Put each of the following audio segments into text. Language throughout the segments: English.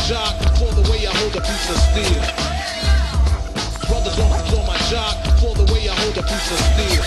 jock for the way I hold a piece of steel. Brothers on my jock for the way I hold a piece of steel.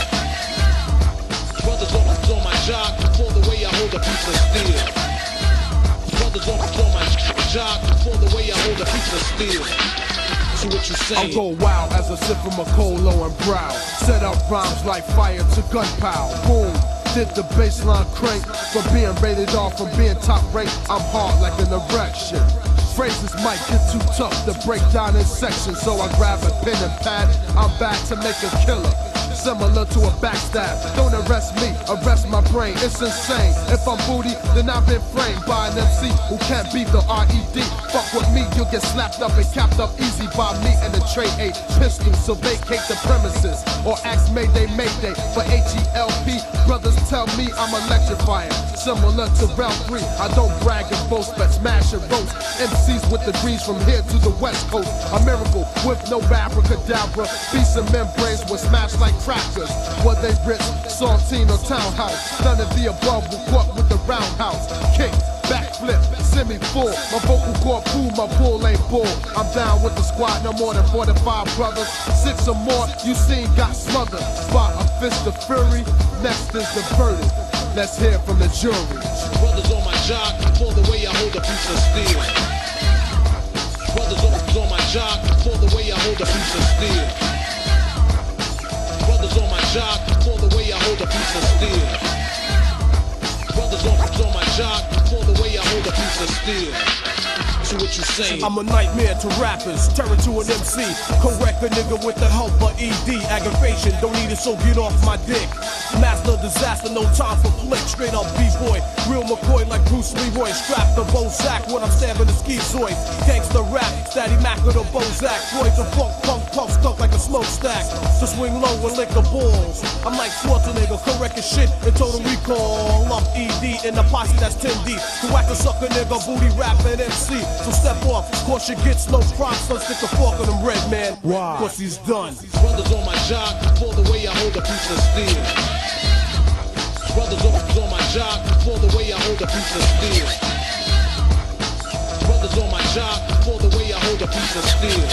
Brothers on my jock for the way I hold a piece of steel. Brothers on my jock for the way I hold a piece of steel. See what you saying? I'll go wild as I sip from a Colo and brow. Set up rhymes like fire to gunpowder. Boom. Did the baseline crank from being rated off, from being top ranked. I'm hard like an erection. Phrases might get too tough to break down in sections, so I grab a pen and pad. I'm back to make a killer, similar to a backstab. Don't arrest me, arrest my brain, it's insane. If I'm booty, then I've been framed by an MC who can't beat the R.E.D. Fuck with me, you'll get slapped up and capped up easy by me and the Trey 8 pistol. So vacate the premises, or ask Mayday Mayday for H-E-L-P. Brothers tell me I'm electrifying, similar to round 3. I don't brag and boast, but smash and roast MCs with degrees from here to the west coast. A miracle with no abracadabra. Beasts and membranes were smashed like crackers. Were they rich, saltine or townhouse? None of the above will caught with the roundhouse. Kick, backflip, semi-full. My vocal cord cool, my bull ain't bull. I'm down with the squad, no more than 45 brothers. 6 or more you seen got smothered by a fist of fury. Next is the verdict. Let's hear from the jury. Brothers on my jock for the way I hold a piece of steel. Brothers on my jock for the way I hold a piece of steel. Brothers on my jock for the way I hold a piece of steel. Brothers on my jock for the way I hold a piece of steel. See what you saying? I'm a nightmare to rappers, terror to an MC. Correct a nigga with the help of ED. Aggravation, don't need it, so get off my dick. Master disaster, no time for flick. Straight up B-boy, real McCoy like Bruce Leroy. Strap the Bozak when I'm stabbing the schizoid. Gangsta rap, Statty Mac with a Bozak. Boys a funk, puff, stuck like a smokestack. So swing low and lick the balls. I'm like Schwarzenegger, correct as shit and total recall. Up ED in the posse that's 10 deep. To whack a sucker nigga, booty rapping MC. So step off, cause you get slow crime, so stick a fork on them red man. Why? Cause he's done. Brothers on my jock for the way I hold a piece of steel. Brothers on my jock for the way I hold a piece of steel. Brothers on my jock for the way I hold a piece of steel.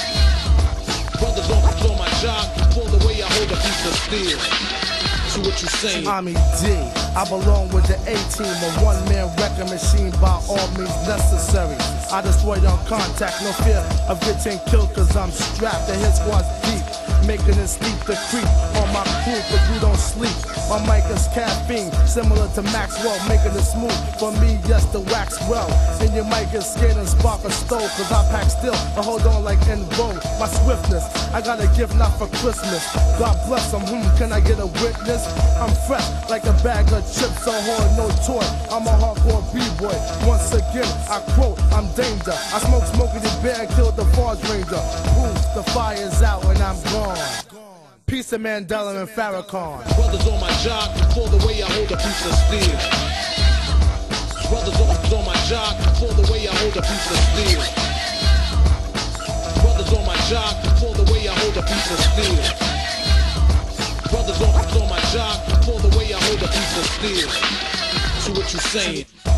Brothers on my jock for the way I hold a piece of steel. See what you saying? I'm E.D. I belong with the A-team, a one-man wrecking machine by all means necessary. I destroy on contact, no fear of getting killed, cause I'm strapped and his squad's deep. Making it steep to creep on my crew, but you don't sleep. My mic is caffeine, similar to Maxwell, making it smooth. For me, yes, the wax well. And your mic is scared and spark a stove, cause I pack still and hold on like in vogue. My swiftness, I got a gift not for Christmas. God bless them, can I get a witness? I'm fresh like a bag of chips, so hard, no toy. I'm a hardcore B-boy. Once again, I quote, I'm danger. I smoke Smokey Bear and killed the Force Ranger. Poof, the fire's out and I'm gone. Peace of Mandela and Farrakhan. Brothers on my jock for the way I hold a piece of steel. Brothers on my jock for the way I hold a piece of steel. Brothers on my jock for the way I hold a piece of steel. Brothers on my jock for the way I hold a piece of steel. See what you saying?